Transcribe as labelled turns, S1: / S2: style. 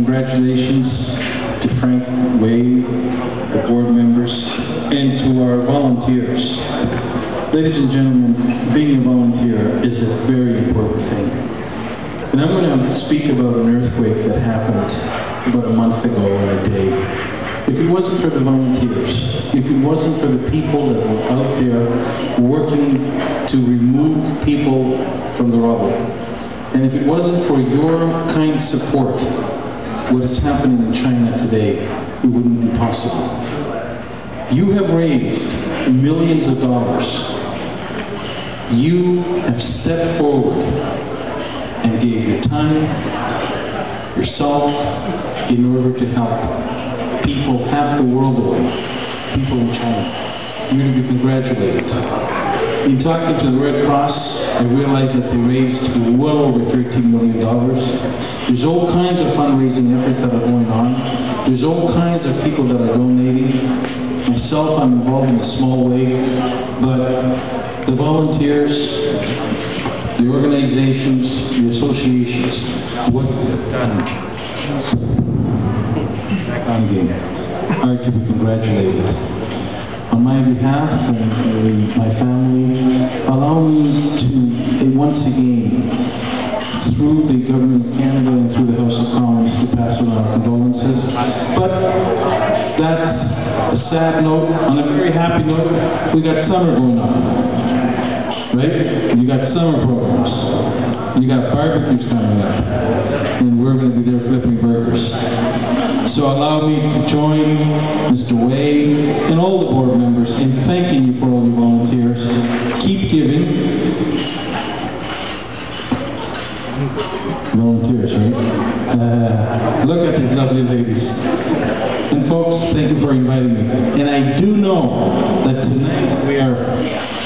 S1: congratulations to Frank Wade, the board members, and to our volunteers. Ladies and gentlemen, being a volunteer is a very important thing. And I'm going to speak about an earthquake that happened about a month ago on a day. If it wasn't for the volunteers, if it wasn't for the people that were out there working to remove people from the rubble, and if it wasn't for your kind support, what is happening in China today, it wouldn't be possible. You have raised millions of dollars. You have stepped forward and gave your time, yourself, in order to help people half the world away, people in China. You're to be congratulated. In talking to the Red Cross, I realized that they raised well over $13 million. There's all kinds of fundraising efforts that are going on. There's all kinds of people that are donating. Myself, I'm involved in a small way, but the volunteers, the organizations, the associations, what they've done are to be congratulated. On my behalf and my family, allow me to once again, through the Government of Canada and through the House of Commons, to pass on our condolences. But that's a sad note. On a very happy note, we got summer going on, right? You got summer programs. You got barbecues coming up, and we're going to be there flipping burgers. So allow me to join Mr. Wade and all the board members in thanking you for all your volunteers. Keep giving. Volunteers, right? Look at these lovely ladies. And folks, thank you for inviting me. And I do know that tonight we are